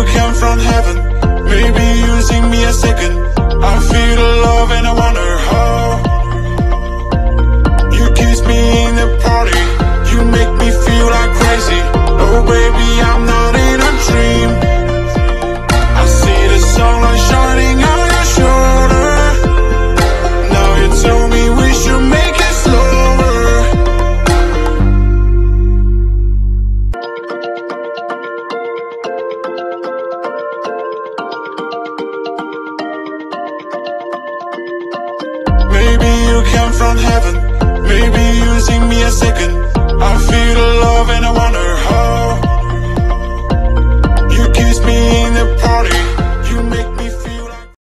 came from heaven, maybe using me a second. I feel the love and I wonder how. You kiss me in the party, you make me feel like crazy. Oh baby, I'm not in a dream. I see the sunlight shining on your shoulder. Now you tell me we should make it slower. Maybe you came from heaven, maybe using me a second. I feel the love and I wonder how. You kiss me in the party,